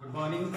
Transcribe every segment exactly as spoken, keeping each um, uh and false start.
Good morning.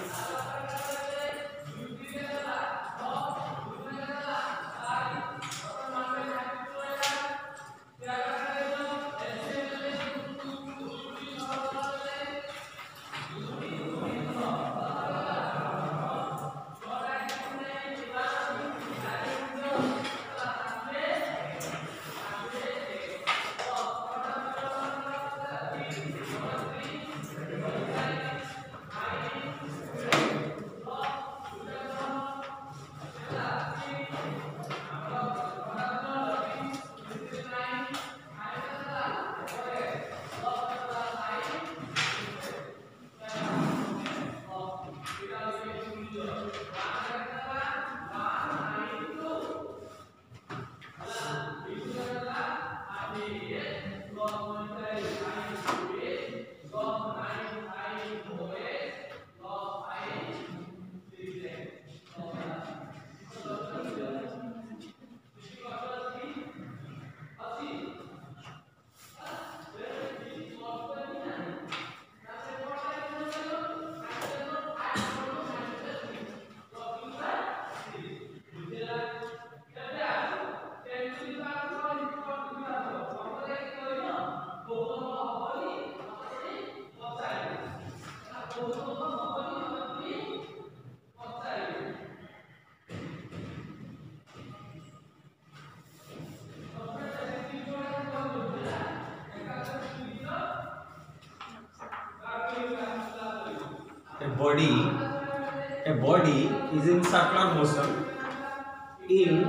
A body, a body is in circular motion in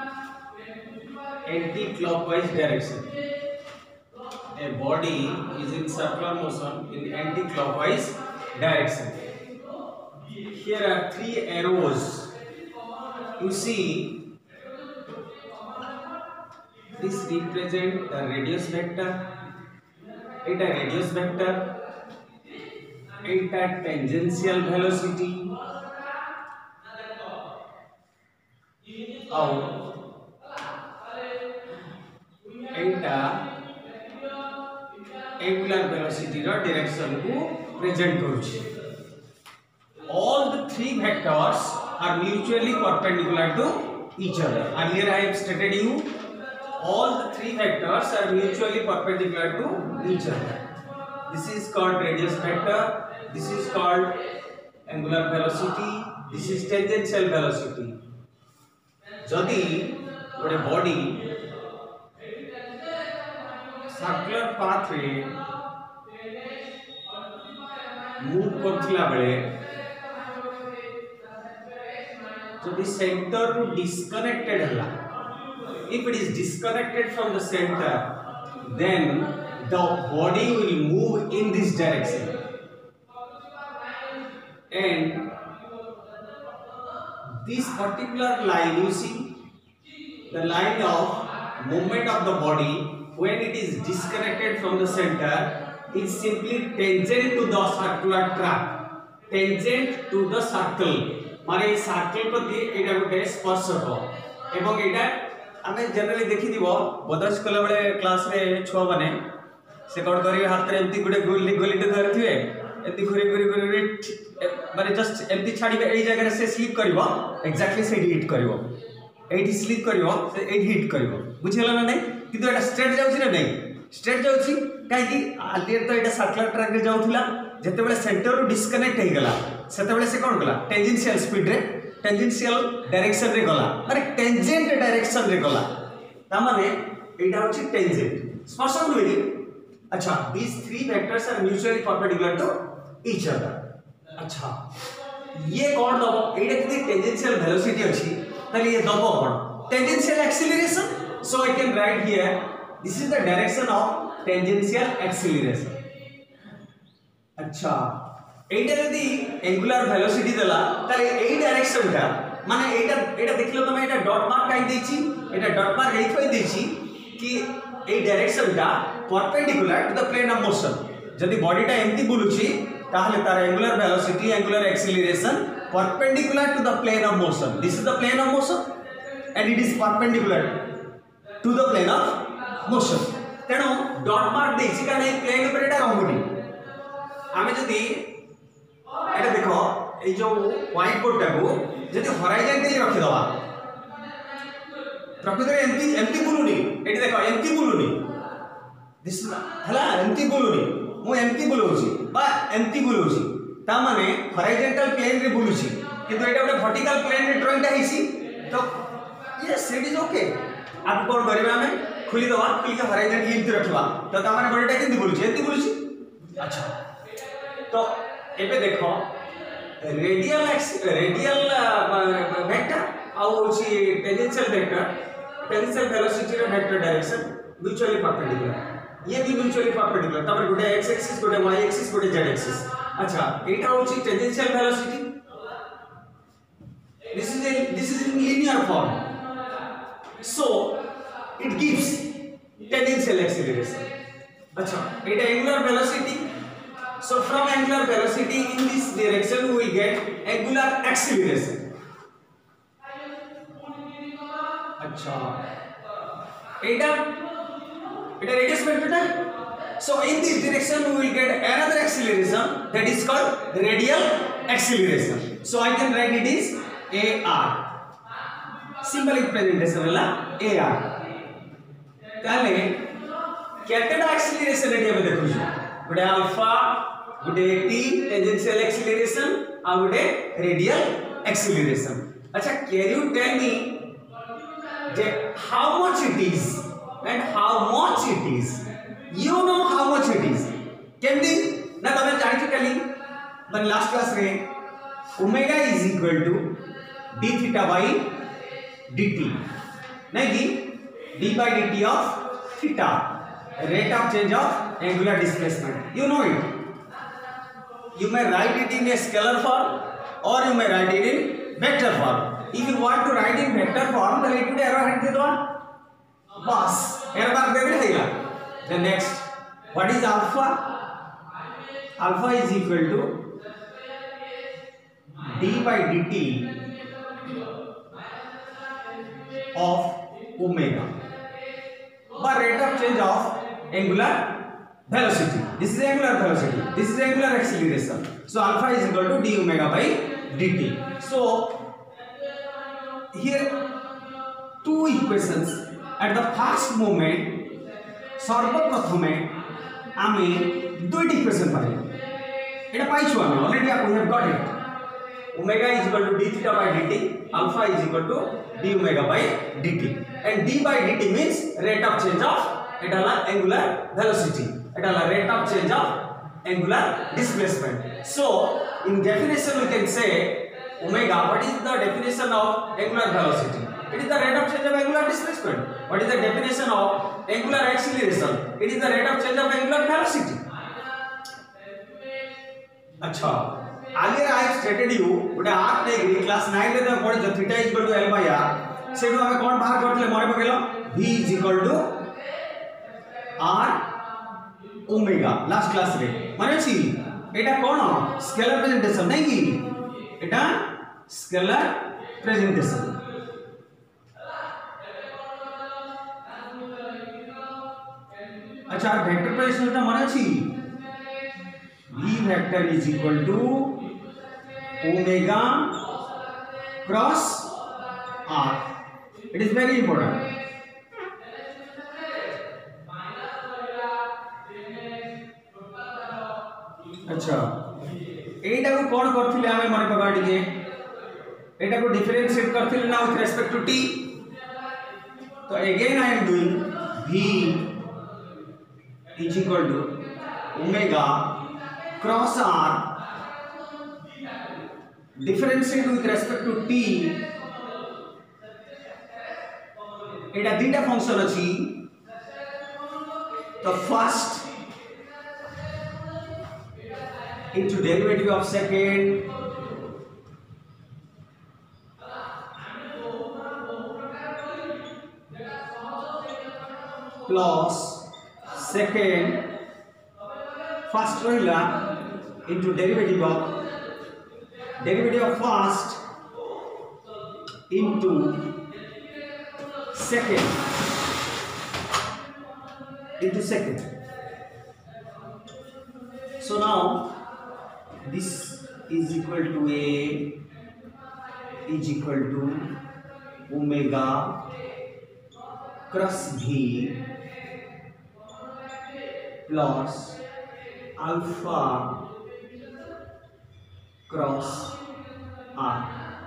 anti-clockwise direction. A body is in circular motion in anti-clockwise direction. Here are three arrows. You see, this represents the radius vector. It a radius vector. It a tangential velocity. Out. It a angular velocity ro direction को present करुछि. All the three vectors are mutually perpendicular to each other. Earlier I have stated you, all the three vectors are mutually perpendicular to each other. This is called radius vector. This is called angular velocity. This is tangential velocity. जदि गोटे body circular path रे move करथिला बेले जदि centre रू disconnected हला, if it is disconnected from the center, then the body will move in this direction, and this particular line, you see, the line of movement of the body when it is disconnected from the center is simply tangent to the circular track, tangent to the circle. माने circle प्रति एटा गोटे स्पर्शक एवं एटा आमे generally देखि दिबो बदस कला बेले क्लास रे छुआ माने से कोन करी हाथ रे एम्ति गोटे गोली गोलीटे धरथिबे एम्ति घुरी घुरी घुरी माने जस्ट एम्ति छाडीबे एई जगह रे से स्लिप करबो, एक्जेक्टली से हिट करबो, एठी स्लिप करबो से एठी हिट करबो. बुझियला ना नै? किंतु एटा स्ट्रेट जाउछि ना नै? स्ट्रेट जाउछि काहे कि आलियर तो एटा सर्कुलर ट्रैक रे जाउथिला, जते बेले सेंटर रो डिस्कनेक्ट हे गेला सेते बेले से कोन गला टेंजेंशियल स्पीड रे टेंजेंशियल डायरेक्शन रे गला, माने टेंजेंट डायरेक्शन रे गला, ता माने एटा होछि टेंजेंट स्पर्शक नुई. अच्छा, these three vectors are mutually perpendicular to each other. अच्छा, ये कौन दबो एटा किती टेंजेंशियल वेलोसिटी अछि ताले ये दबो कोन tangential acceleration. So I can write here this is the direction of tangential acceleration. अच्छा, एटा यदि एंगुलर वेलोसिटी देला ताले एई डायरेक्शन ता माने एटा एटा देखलो तमे एटा डॉट मार्क काई देछि, एटा डॉट मार्क एई थई देछि कि एई डायरेक्शन ता perpendicular to the plane of motion. जदि बॉडी टा एम्ति बुलुछि ताहले तार angular velocity angular acceleration perpendicular to the plane of motion. This is the plane of motion and it is perpendicular to the plane of motion. तेणु dot mark देछि का नै प्लेन ऊपर एटा रहउनी. आमे जदि एटा देखो ए जो व्हाइट बोर्ड टाको जदि हॉरिजॉन्टली रखि दवा प्रकृति रे एमती एमती बुलुनी एटी देखो एमती बुलुनी दिस हला एमती बुलुनी मु एमती बुलौची बा एमती बुलौची ता माने हॉरिजॉन्टल प्लेन रे बुलुची किंतु एटा गोटे वर्टिकल प्लेन रे ड्राइंग ता हिसी तो यस इट इज ओके आप कोन करबा हमें खुली दवा खुली के हॉरिजॉन्टली एमती रखबा तो ता माने बॉडीटा केमती बुलुची एमती बुलुची अच्छा तो एबे देखो रेडियल रेडियल वेक्टर आउ होची टेंजेंशियल वेक्टर टेंजेंशियल वेलोसिटी रे वेक्टर डायरेक्शन म्यूचुअली परपेंडिकुलर ये भी म्यूचुअली परपेंडिकुलर तब गोटे x एक्सिस गोटे y एक्सिस गोटे z एक्सिस अच्छा एटा होची tangential velocity this is a this is in linear form so it gives tangential acceleration अच्छा एटा angular velocity so from angular velocity in this direction we will get angular acceleration अच्छा एटा एटा radius vector है so in this direction we will get another acceleration that is called radial acceleration so I can write it is ar symbolic presentation वाला ar ताले केतेटा acceleration eighty हम देखु छु गोटे alpha गोटे t tangential acceleration आ गोटे radial acceleration अच्छा can you tell me that how much it is and how much it is you know how much it is केमती ना तमे जानि छ कली मन लास्ट क्लास रे omega is equal to d theta by dt नहीं कि d by dt of theta rate of change of angular displacement you know it you may write it in a scalar form or you may write it in vector form if you want to write in vector form then it will arrow head दे दो बस error bar दे देगा then next what is alpha alpha is equal to d by dt of omega by rate of change of angular velocity this is angular velocity this is angular acceleration so alpha is equal to d omega by dt so here two equations at the first moment सर्वप्रथमे आमे दुईटी equation पाई एटा पाइछु आमे already up have got it omega is equal to d theta by dt alpha is equal to d omega by dt and d by dt means rate of change of एटा ला angular velocity एटा ला rate of change of angular displacement so in definition we can say omega what is the definition of angular velocity it is the rate of change of angular displacement what is the definition of angular acceleration it is the rate of change of angular velocity अच्छा earlier I have stated you गोटे arc नेगरी class nine रे तमे पढि theta is equal to l by r सेडू हमें कोन बाहर करथले मरे पकेलो v is equal to r omega last class रे माने छी एटा कोन स्केलर प्रेजेंटेशन नै कि एटा स्केलर प्रेजेंटेशन अच्छा वेक्टर प्रेजेंटेशन त माने छी v vector is equal to omega cross r it is very important अच्छा एटा को कोन करथिले हमें मन पका दिए एटा को डिफरेंशिएट करथिले ना विथ रेस्पेक्ट टू t तो again I am doing v is equal to omega cross r differentiate with respect to t Etah दीटा function अछि तो first into derivative of second plus second first रहिला into derivative of derivative of first into second into second. So now this is equal to A is equal to omega cross V plus alpha cross R।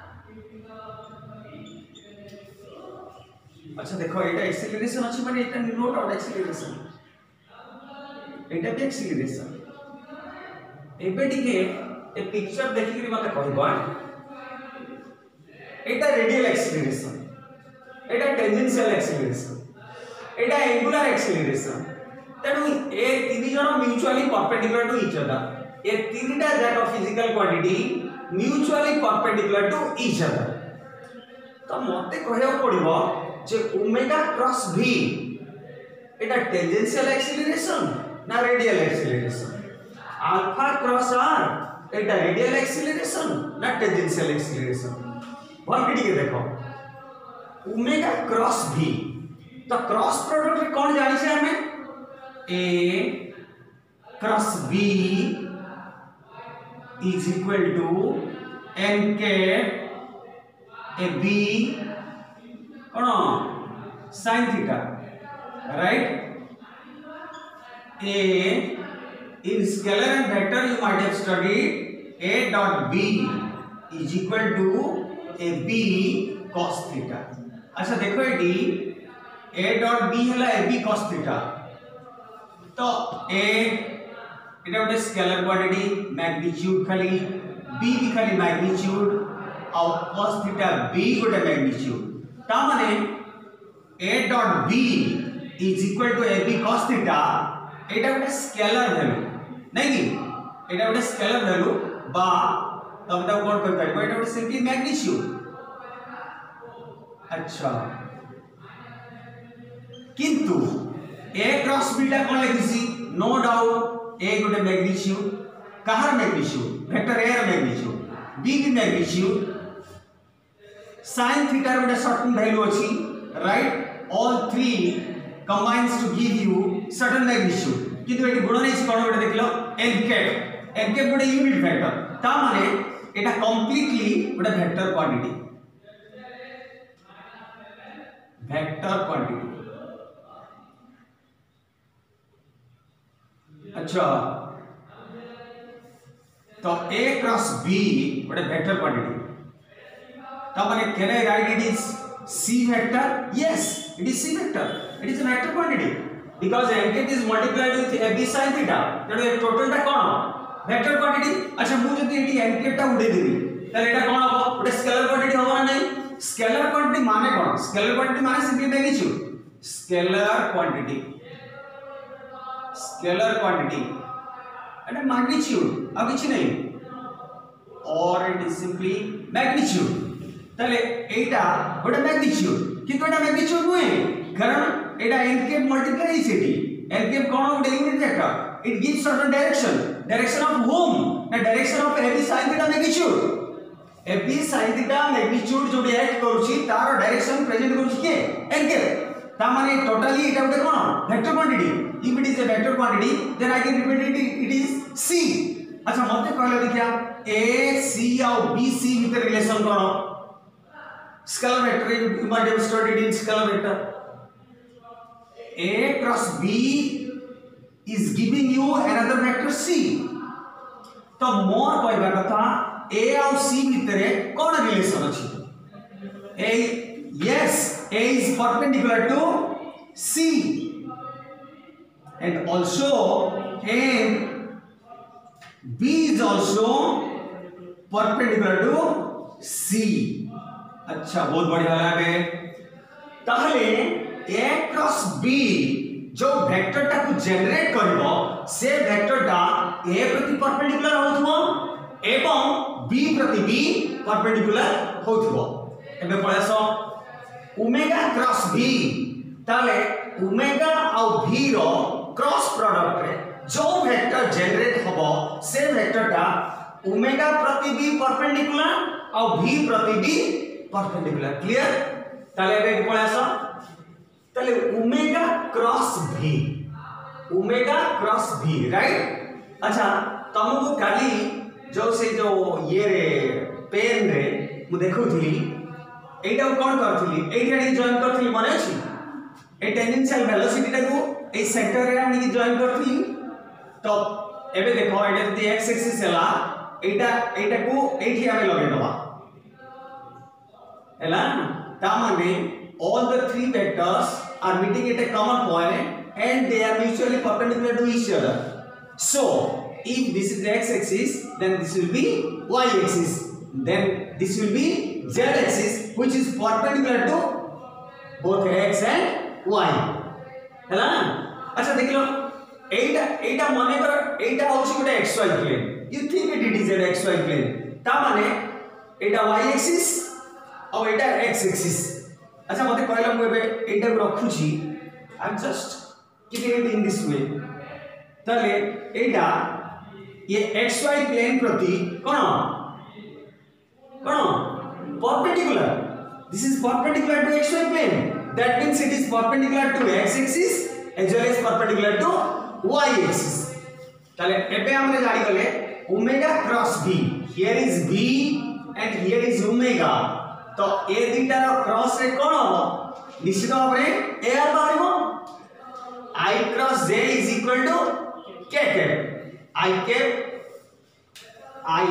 अच्छा देखो एटा acceleration अछि माने एटा note out acceleration, एटा भी acceleration. एबे टिके ए picture देखि के मते कहबा एटा रेडियल एक्सेलरेशन, एटा टेंजेंशियल एक्सेलरेशन, एटा एंगुलर एक्सेलरेशन। तेनु ए तीन जण mutually perpendicular to each other. ए तीनटा जाक physical quantity mutually perpendicular to each other. तो मते कहया पड़िबो जे ओमेगा क्रॉस v एटा टेंजेंशियल एक्सेलरेशन ना radial acceleration, alpha cross r एटा रेडियल एक्सेलरेशन ना टेंजेंशियल एक्सेलरेशन। भल के ठीक देखो ओमेगा क्रॉस v तो क्रॉस प्रोडक्ट रे कोन जानि छै हमें a cross b is equal to n cap a b कौन sin theta, right. a in scalar and vector you might have studied a dot b is equal to a b cos theta। अच्छा देखो एटी a dot b हला a b cos theta। तो a एटा गोटे scalar quantity magnitude खाली b भी खाली मैग्नीट्यूड और cos थीटा b गोटे मैग्नीट्यूड। ता माने a dot b is equal to ab cos theta एटा गोटे स्केलर वैल्यू नहीं कि एटा गोटे स्केलर वैल्यू बा तब तक कोन कर पाइबो एटा गोटे सिंपली मैग्नीट्यूड। अच्छा किंतु a क्रॉस b टा कोन लिखिसी नो डाउट a गोटे मैग्नीट्यूड कहार मैग्नीट्यूड वेक्टर a र मैग्नीट्यूड b की मैग्नीट्यूड sin theta गोटे सर्टेन वैल्यू अछि, right. all three combines to give you certain magnitude किंतु एटी गुण नै कोन गोटे देखलो n cap n cap गोटे यूनिट वेक्टर ता माने एटा कंप्लीटली गोटे वेक्टर क्वांटिटी वेक्टर क्वांटिटी। अच्छा तो a क्रॉस b गोटे वेक्टर क्वांटिटी ता माने can I write it is c vector? Yes, it is c vector. It is a vector quantity because n cap is multiplied with ab sin theta. That is total टा कोन vector quantity. अच्छा मु जदी eighty n cap टा उडे देबी त एटा कोन हो गोटे scalar quantity हो ना नहीं। स्केलर क्वांटिटी माने कोन स्केलर क्वांटिटी माने simply magnitude scalar quantity scalar quantity एटा मैग्नीट्यूड अब किछ नहीं और इट इज सिंपली मैग्नीट्यूड। तले एटा गोटे मैग्नीट्यूड किंतु एटा मैग्नीट्यूड नुहे कारण एटा n cap मल्टीप्लाई इसिटी n cap कोन गोटे unit vector it gives certain direction direction of होम ना direction of ab sin theta magnitude ab sin theta magnitude जो रिएक्ट करूची तार डायरेक्शन प्रेजेंट करूची के n cap ता माने टोटली एटा गोटे कोन vector quantity. If it is a vector quantity then I can repeat it it is c। अच्छा मते कहले देखिया a c और b c भीतर रिलेशन कोन scalar vector you might have studied in scalar vector a cross b is giving you another vector c। तो मोर कहबा कथा a और c भितरे कोन रिलेशन अछि a yes a is perpendicular to c and also and b is also perpendicular to c। अच्छा बहुत बढ़िया लगे ताहले a क्रॉस b जो वेक्टर टा को जनरेट करबो से वेक्टर टा a प्रति परपेंडिकुलर होथबो एवं b प्रति b परपेंडिकुलर होथबो। एबे पळासो ओमेगा क्रॉस v ताले ओमेगा और v रो क्रॉस प्रोडक्ट रे जो वेक्टर जनरेट होबो से वेक्टर टा ओमेगा प्रति b परपेंडिकुलर और v प्रति b परपेंडिकुलर। क्लियर ताले एबे पळासो ताले omega cross v omega cross v right. अच्छा तुमको काली जो से जो ये रे पेन रे मु देखुथली एटा कोन करथली एटा डी जॉइन करथली माने अछि ए टेंजेंशियल वेलोसिटी टाको ए सेंटर रे आनी जॉइन करथली तो एबे देखो एटा जदी x एक्सिस हला एटा एटा को एठी आमे लगे दबा हला ता माने all the three vectors are meeting at a common point and they are mutually perpendicular to each other. So if this is the x axis, then this will be y axis, then this will be z axis, which is perpendicular to both x and y. है ना? अच्छा देख लो एटा एटा माने कर एटा होची गोटे xy plane. You think it is an xy plane. ता माने एटा y axis और एटा x axis. अच्छा मते कहला मु एबे एटा को रखुची I am just keeping it in this way तले एटा ये xy प्लेन प्रति कोन कोन perpendicular this is perpendicular to xy plane that means it is perpendicular to x axis as well as perpendicular to y axis तले एबे हमरे जानि गले omega cross v here is v and here is omega तो ए दीटा रो cross रे कोन हो निश्चित भाव में ए आर बाहरिबो I cross j is equal to k cap I cap I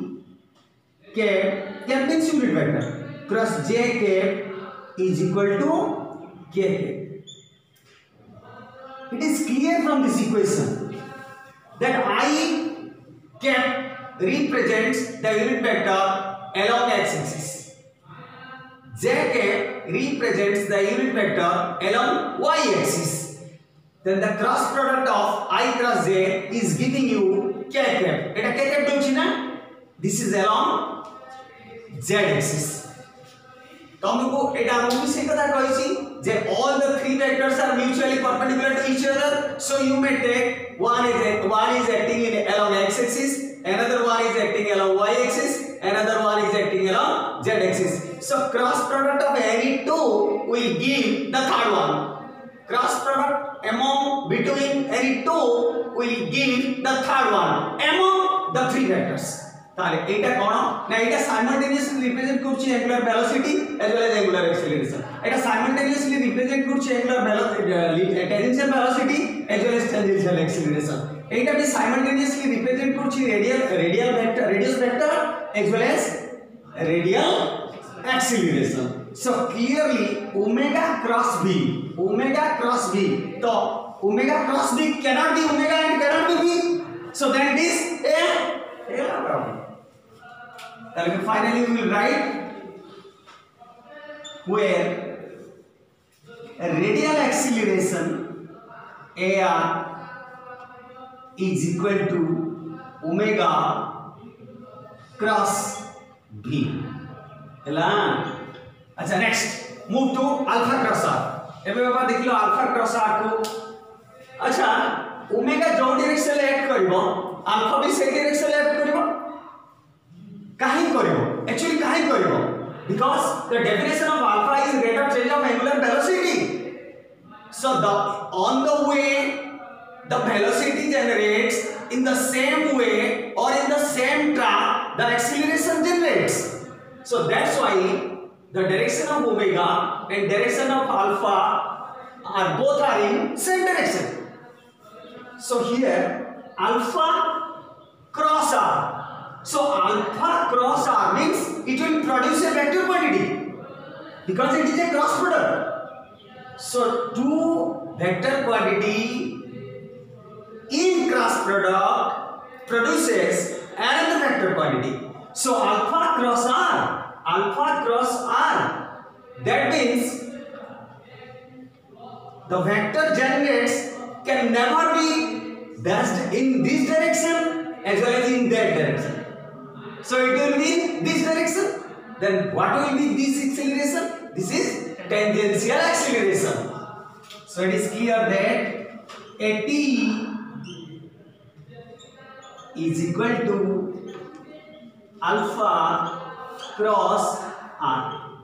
cap cap means unit vector cross j cap is equal to k cap. It is clear from this equation that I cap represents the unit vector along x axis. J cap represents the unit vector along y axis. Then the cross product of I cross j is giving you k cap. Eta k cap dochi na? This is along z axis. तुमको एटा हम भी से कथा कहि छी जे all the three vectors are mutually perpendicular to each other, so you may take one is one is acting in along x axis, another one is acting along y axis, another one is acting along z axis. So cross product of any two will give the third one. Cross product among between any two will give the third one among the three vectors. ताले एटा कोन ना एटा simultaneously represent करछि angular velocity as well as angular acceleration एटा simultaneously represent करछि angular velocity tangential velocity as well as tangential acceleration एटा भी simultaneously represent करछि radial radial vector radius vector as well as radial acceleration. So clearly omega cross v omega cross v तो omega cross v cannot be omega and cannot be v, so then it is a a problem. Then finally we will write where a radial acceleration ar is equal to omega cross v. हला अच्छा next move to alpha cross r. एबे बाबा देखिलो alpha cross r को अच्छा omega जो direction ले act करबो अल्फा भी से डायरेक्शन ले एक्ट करबो काहे करबो एक्चुअली काहे करबो because the definition of alpha is rate of change of angular velocity. So the on the way the velocity generates in the same way और in the same track the acceleration generates. So that's why the direction of omega and direction of alpha are both are in same direction. So here alpha cross r. So alpha cross r means it will produce a vector quantity because it is a cross product. So two vector quantity in cross product produces another vector quantity. So alpha cross r, alpha cross r, that means the vector generates can never be dashed in this direction as well as in that direction. So it will be this direction. Then what will be this acceleration? This is tangential acceleration. So it is clear that a t is equal to alpha cross r.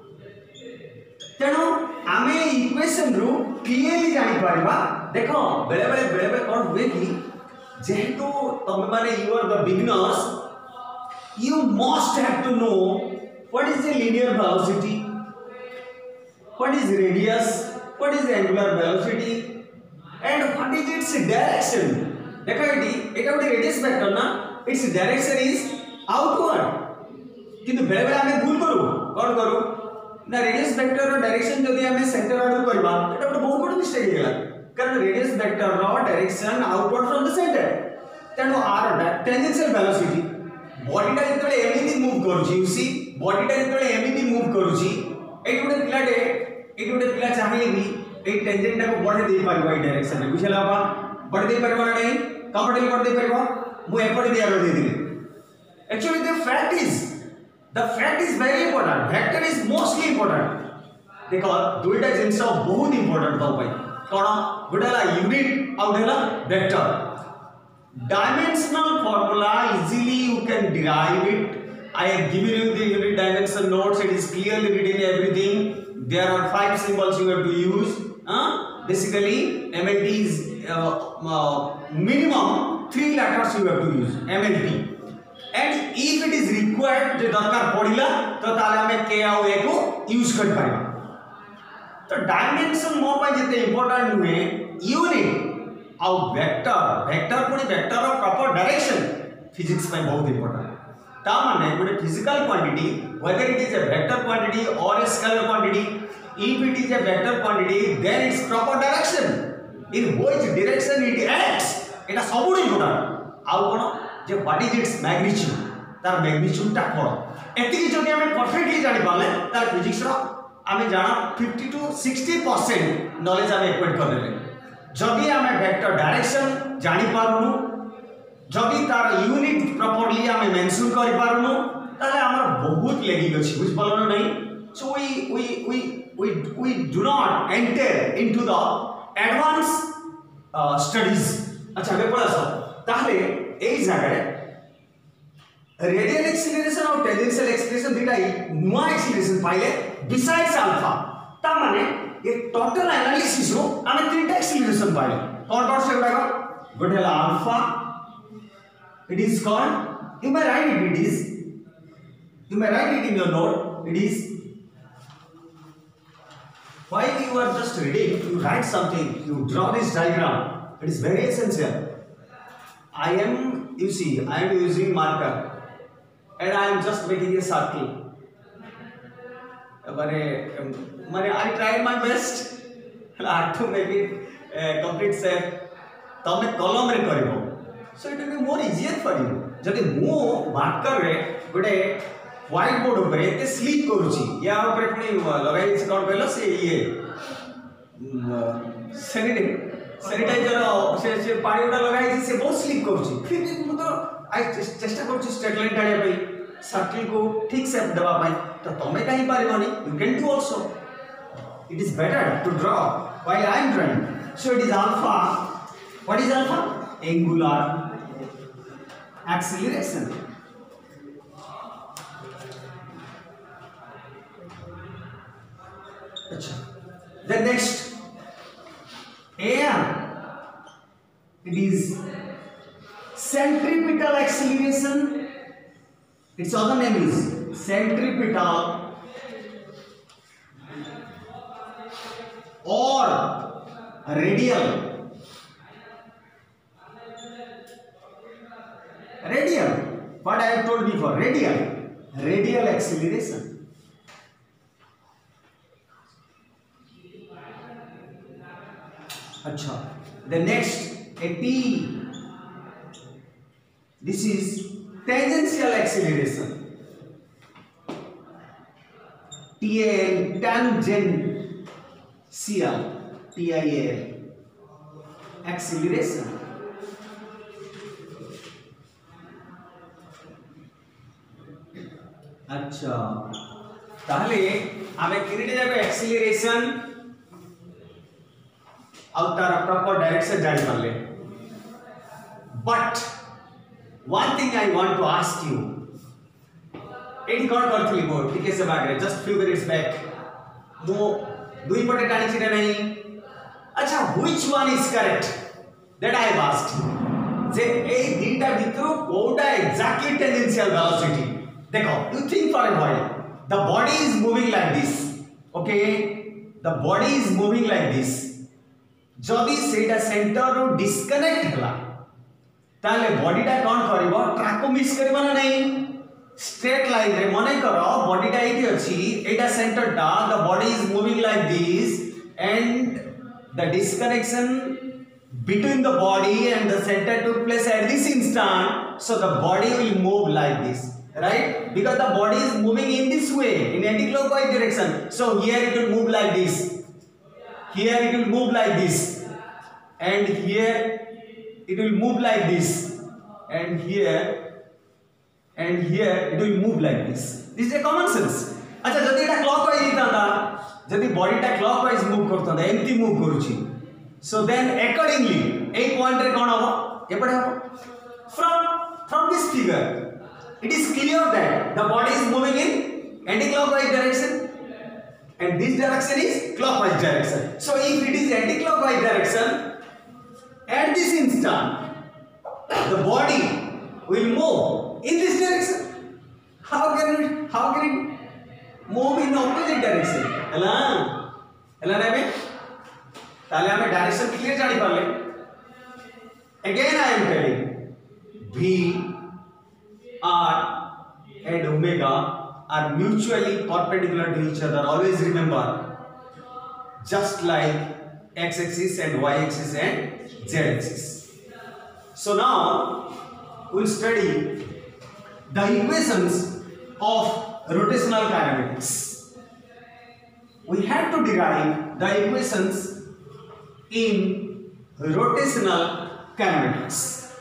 तेणु आमे equation रु clearly जानि परबा. देखो बेले बेले बेले बेले कोन हुए कि जेहेतु तुम माने you are the beginners you must have to know what is the linear velocity, what is radius, what is the angular velocity, and what is its direction. देखो ये एक गोटे रेडियस वेक्टर ना, its direction is outward, किंतु बेले बेले हमें भूल करू कौन करू ना रेडियस वेक्टर रो डायरेक्शन जदि हमें सेंटर आडू करबा एटा गोटे बहुत बड़ मिस्टेक हेला, कारण रेडियस वेक्टर रो direction outward from the centre, तेनो आर टेंजेंशियल वेलोसिटी बॉडीटा जेतले एमिति मूव करूची, यू सी बॉडीटा जेतले एमिति मूव करूची, एट गोटे पिलाटे एट गोटे पिला चाहिले भी ए टेंजेंट को बढ़े दे पारिबा ए डायरेक्शन में, बुझला बा बढ़े दे पारिबा नहीं कंफर्टेबल कर दे पारिबा मु एपटे दिया दे दिले. Actually the fact is the fact is very important, vector is mostly important. देखो दुईटा जिंस बहुत इंपोर्टेंट तो भाई कोन गुडला यूनिट आउ देला vector. Dimensional formula easily you can derive it. I have given you the unit dimension notes. It is clearly written everything. There are five symbols you have to use. Uh, basically, M L T is uh, uh, minimum three letters you have to use. M L T. And if it is required, जो दरकार पड़िला तो ताले हमें K और A को use कर पाएगा. तो dimension मो पर जितने important हुए unit और वेक्टर वेक्टर कोनी vector of proper direction physics में बहुत इंपोर्टेंट. ता माने गोटे physical quantity whether it is a vector quantity or a scalar quantity, if it is a vector quantity then its proper direction in which direction it acts एटा सबुड important. आउ कोन जे what is its magnitude, तार magnitude ता कोन एतिकी जदि हमें perfectly जानि पाले तार फिजिक्स रो हमें जाना fifty to sixty percent knowledge हमें एक्वायर कर देले. जदि हमें वेक्टर डायरेक्शन जानि पारुनु, जदि तार यूनिट प्रॉपर्ली हमें मेंशन करि पारुनु ताले हमर बहुत लेगी गछि, बुझ पालो नहीं. So we we we we we do not enter into the advance studies. अच्छा बे पळा सर ताले एई जगह रेडियल एक्सीलरेशन और टेंजेंशियल एक्सीलरेशन दिटा नुआ एक्सीलरेशन पाइले बिसाइड्स अल्फा. ता माने ये टोटल एनालिसिस रो हमें तीनटा एक्सीलरेशन पाइले. कौन कौन से गुडा गोटे हला alpha, it is called, you may write it, it is you may write it in your note, it is while you are just reading you write something, you draw this diagram, it is very essential. I am, you see, I am using marker and I am just making a circle. Mane, mane I tried my best to make it uh, complete shape. तमे कलम रे करिवो, so it will be more easier for you. जदि मो marker रे गोटे white board ऊपर एते slip करूची या ऊपर पुनी लगाई से कोन कहलो से ये सैनिटाइजर से से पानी उडा लगाई से बहुत स्लिप करूची. फिर भी मु तो आई चेष्टा करूची स्ट्रेट लाइन टाळिया पई सर्कल को ठीक से देबा पई. तो तमे काई पारिबोनी, you can do also. It is better to draw while I am drawing. So it is alpha. What is alpha? Angular acceleration. अच्छा, then next am, it is centripetal acceleration. Its other name is centripetal or radial. Radial, what I have told before, radial radial acceleration. अच्छा, the next a T, this is tangential acceleration. T A N, tangential, T I A L, acceleration. अच्छा, ताहले हमें किरीटे जाबे acceleration और तारा proper direction जानि पाले. But one thing I want to ask you, एटी कोन करथली मो टिके से बागरे जस्ट फ्यू मिनिट्स बैक मो दुई पटे टाणी छिने नहीं. अच्छा, which one is correct that I have asked. जे ए दीटा भितर कोटा एग्जैक्टली टेंजेंशियल वेलोसिटी देखो you think for a while the body is moving like this okay the body is moving like this जदि सेटा सेंटर रो डिस्कनेक्ट हला ताले बॉडीटा कोन करबो ट्रैक को मिस करबो ना नहीं स्ट्रेट लाइन रे मने करो बॉडीटा एठी अछि एटा सेंटर टा the body is moving like this and the disconnection between the body and the center took place at this instant, so the body will move like this, right? Because the body is moving in this way, in anti-clockwise direction. So here it will move like this, here it will move like this, and here it will move like this, and here and here it will move like this. This is a common sense. अच्छा जदि एटा clockwise हितांदा, जदि body टा clockwise move करतंदा, एमती move करूची. So then accordingly a point रे कोन होबो एपडे होबो from from this figure it is clear that the body is moving in anti-clockwise direction and this direction is clockwise direction. So if it is anti-clockwise direction at this instant the body will move in this direction. How can it how can it move in opposite direction? Hala hala nebe ताले हमें direction clear जानी पड़ले. Again I am telling V, R and omega are mutually perpendicular to each other. Always remember, just like x-axis and y-axis and z-axis. So now we'll study the equations of rotational kinematics. We have to derive the equations in rotational kinematics.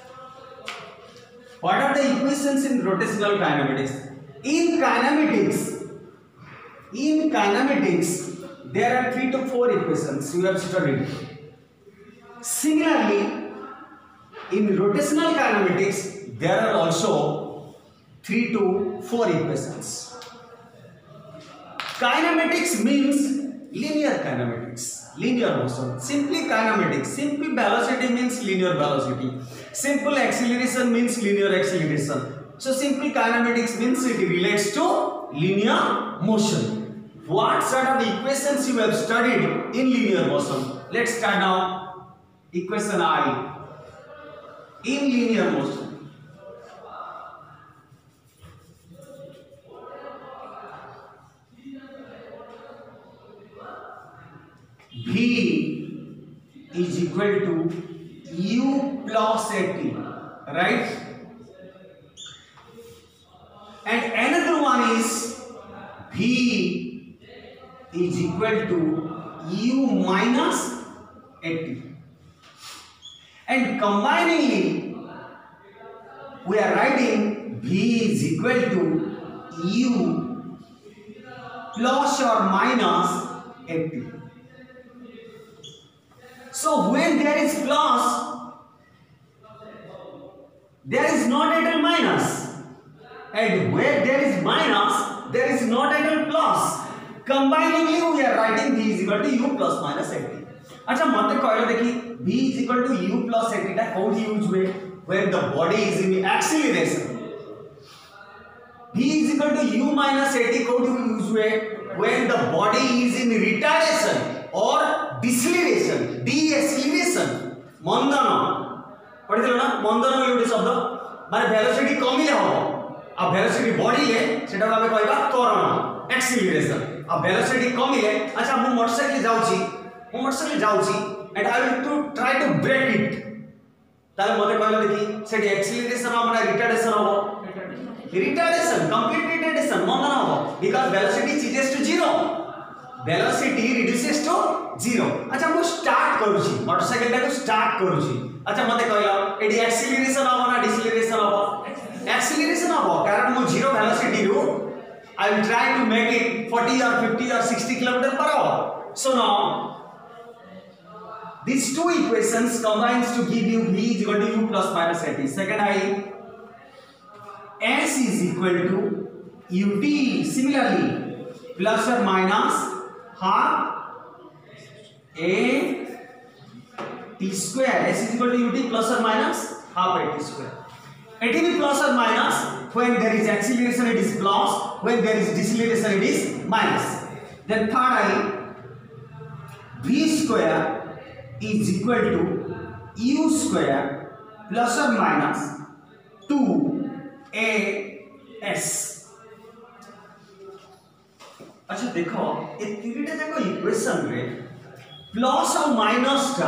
What are the equations in rotational kinematics? In kinematics, in kinematics, there are three to four equations you have studied. Similarly, in rotational kinematics, there are also three to four equations. Kinematics means linear kinematics. Linear motion. Simply kinematics. Simple velocity means linear velocity. Simple acceleration means linear acceleration. So simple kinematics means it relates to linear motion. What sort of equations you have studied in linear motion? Let's start now. Equation I in linear motion. V is equal to u plus at, right? And another one is V is equal to u minus at. And combiningly, we are writing V is equal to u plus or minus at. So when there is plus, there is not at all minus, and where there is minus, there is not at all plus. Combiningly, we are writing V is equal to u plus minus at. अच्छा मते कहलो देखी V is equal to u plus at टा कोठी use हुए when the body is in acceleration. V is equal to u minus at कोठी use हुए when the body is in retardation or deceleration, deceleration, मंदन पढ़िथिलो ना मंदन गोटे शब्द माने वेलोसिटी कमिले हो आ वेलोसिटी बढ़िले सेटा हमें कहबा त्वरण एक्सीलरेशन आ वेलोसिटी कमिले अच्छा मु मोटरसाइकिल जाउची मु मोटरसाइकिल जाउची and I will to try to brake it ताले मते कहले देखि सेटी एक्सीलरेशन हमरा रिटार्डेशन हो रिटार्डेशन कंप्लीट रिटार्डेशन मंदन हो because velocity changes to zero velocity reduces to zero. अच्छा मु स्टार्ट करूची मोटरसाइकिल टा को स्टार्ट करूची अच्छा मते कहला एडी एक्सीलरेशन हो ना डिसेलरेशन हो एक्सीलरेशन हो कारण मु जीरो वेलोसिटी रो I will try to make it forty or fifty or sixty kilometers per hour. So now these two equations combines to give you V is equal to u plus minus at. Second I S is equal to ut. Similarly plus or minus half a t square. S is equal to ut plus or minus half a t square. It will be plus or minus. When there is acceleration it is plus, when there is deceleration it is minus. Then third I v square is equal to u square plus or minus two a s. अच्छा देखो ये तीनटा जाक equation रे plus और minus का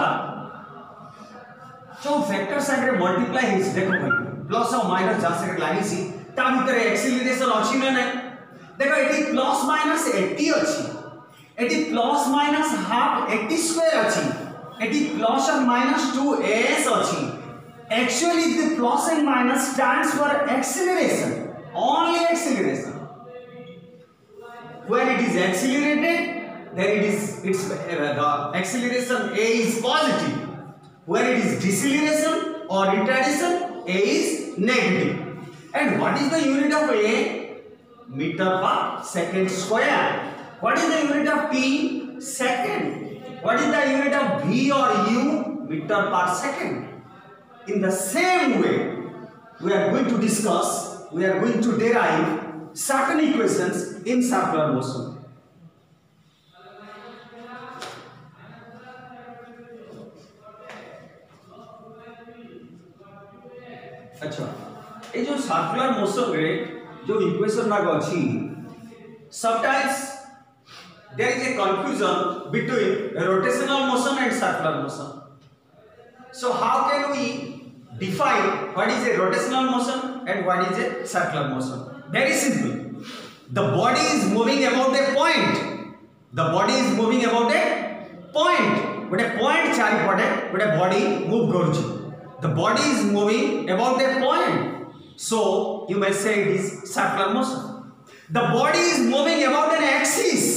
जो vector side रे मल्टीप्लाई हिस देखो भाई प्लस और माइनस जा से लागि सी ता भीतर एक्सीलरेशन अछि ना नहीं देखो एटी प्लस माइनस अस्सी अछि एटी प्लस माइनस हाफ अस्सी स्क्वायर अछि एटी प्लस और माइनस टू एस अछि actually the plus and minus stands for acceleration, only acceleration. When it is accelerated, then it is its uh, the acceleration a is positive. When it is deceleration or retardation, a is negative. And what is the unit of a? Meter per second square. What is the unit of t? Second. What is the unit of v or u? Meter per second. In the same way, we are going to discuss, we are going to derive certain equations in circular motion. अच्छा ये जो circular motion रे जो equation नाग अछि sometimes there is a confusion between rotational motion and circular motion. So how can we define what is a rotational motion and what is a circular motion? Very simple. The body is moving about a point. The body is moving about a point. But a point chari pade, but a body move goruchi. The body is moving about a point. So you may say it is circular motion. The body is moving about an axis.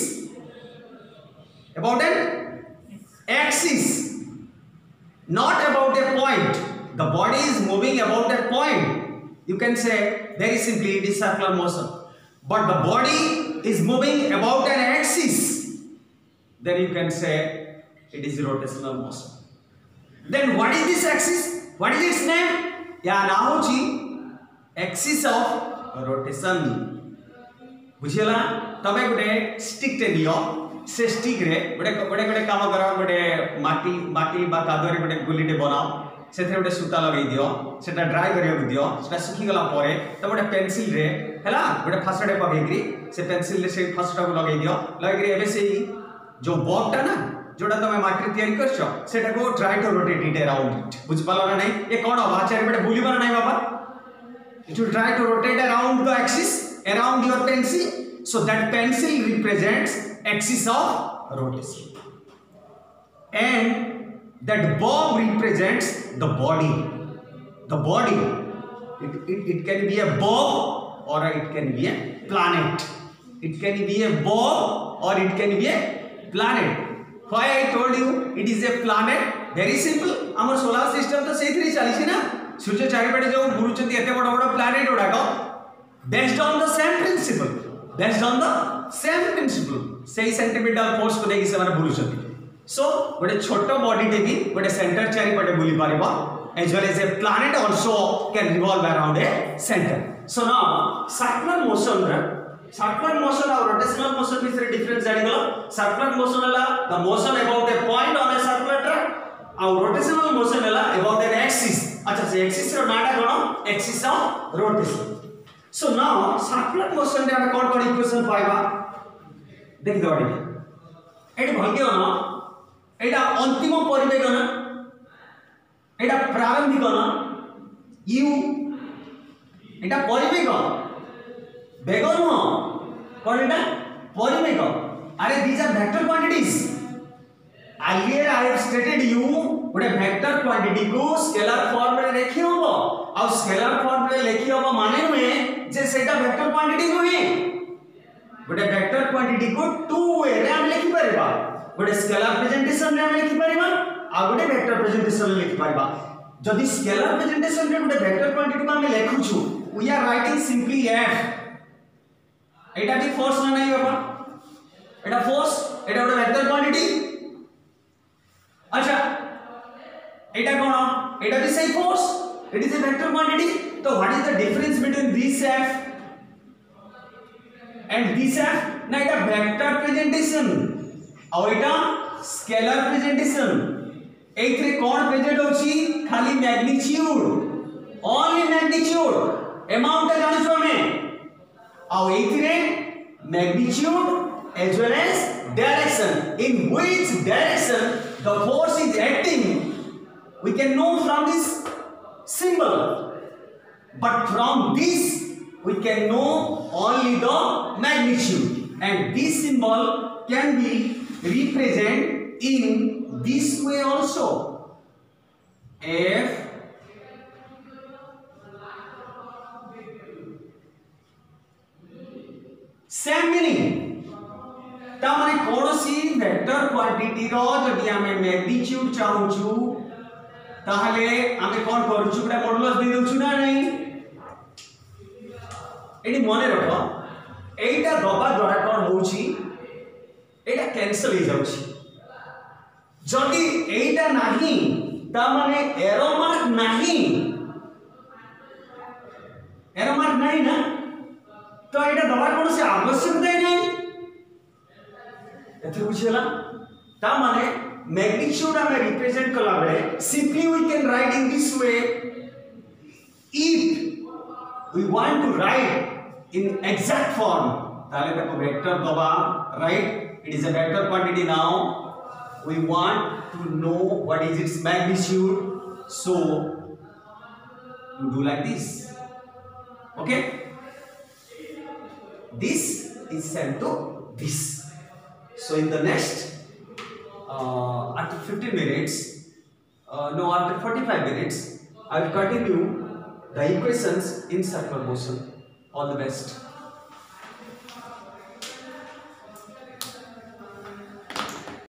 About an axis. Not about a point. The body is moving about a point. You can say very simply it is circular motion. But the body is moving about an axis. Then you can say it is rotational motion. Then what is this axis? What is its name? Yeah, now axis of rotation. बुझियला तबे गुटे stick टे दियो से stick रे गुटे गुटे गुटे काम करा गुटे माटी माटी बा कादरे गुटे गुलीटे बनाओ सेथे गुटे सूता लगै दियो सेटा ड्राई करियो दियो सेटा सुखी गला परे त गुटे पेंसिल रे हैला गुटे फासडे पगैकरी से पेंसिल रे से फासडा को लगै दियो लगैकरी एबे से जो बॉबटा ना जोटा तमे माटी तयारी करछो सेटा को try to rotate it around it बुझ पालो ना नहीं ए कोन वाचार बेटा बुलीबा ना नहीं बाबा it will try to rotate around the axis around your pencil, so that pencil represents axis of rotation and that bob represents the body. The body it, it, it can be a bob or it can be a planet. It can be a bob or it can be a planet. Why I told you it is a planet? Very simple. Our solar system to sei thri chalichi na surya charipade jo buruchenti ete bada bada planet odako based on the same principle, based on the same principle, say centripetal force को देखि से माने blue छथि. So गोटे छोटो body टे भी गोटे सेंटर चारि पटे बुली पारिबा as well as a planet also can revolve around a center. So now circular motion रे circular motion और rotational motion बिसरे difference जानि गलो. Circular motion हला the motion about a point on a circular track और rotational motion हला about an axis. अच्छा से axis row NATA cone axis of rotation. So now circular motion रे हम कोन कोन इक्वेशन पाइबा देखि दो एडी एडी भाग्य न एडा अंतिम परिवेग न एडा प्रारंभिक न u एडा परिवेग वेग न कोन एडा परिवेग अरे these are vector quantities. Earlier I have stated you गोटे वेक्टर क्वांटिटी को स्केलर फॉर्म रे लिखि होबो और स्केलर फॉर्म रे लिखि होबो माने में जे सेटा वेक्टर क्वांटिटी नुहे गोटे वेक्टर क्वांटिटी को टू वे रे हम लिखि परबा गोटे स्केलर प्रेजेंटेशन रे हम लिखि परबा आ गोटे वेक्टर प्रेजेंटेशन रे लिखि परबा जदि स्केलर प्रेजेंटेशन रे गोटे वेक्टर क्वांटिटी को हम लिखु छु we are writing simply f एटा भी फोर्स ना नहीं बाबा एटा फोर्स एटा गोटे वेक्टर क्वांटिटी. अच्छा एटा कोन एटा भी सही force It is a vector quantity. So what is the difference between this f and this f? Na eta vector presentation और eta scalar presentation. एथरे कौन प्रेजेंट होची खाली मैग्नीट्यूड ओनली मैग्नीट्यूड अमाउंट जानि छो हमें और एथरे magnitude as well as direction in which direction the force is acting we can know from this symbol but from this we can know only the magnitude and this symbol can be represented in this way also. F same meaning तामाने कौनसी vector quantity रो जदि आमे magnitude चाहूछु ताहले आमे कोन करूछु बडा modulus दे देउछु ना नहीं AD मने रखो एटा दबा द्वारा कोन होउची एटा कैंसिल हो जाउची जदि एटा नाही तामाने एरो मार्क नाही एरो मार्क नाही ना तो एटा दबा कोन से आवश्यकता नहीं एथे बुझियला ता माने मैग्नीट्यूड हमें रिप्रेजेंट कला बेले simply we can write in this way if we want to write in exact form ताले ताको वेक्टर दबा right it is a vector quantity now we want to know what is its magnitude so you do like this okay this is sent to this so in the next uh, after fifteen minutes uh, no after forty-five minutes I will continue the equations in circular motion. All the best.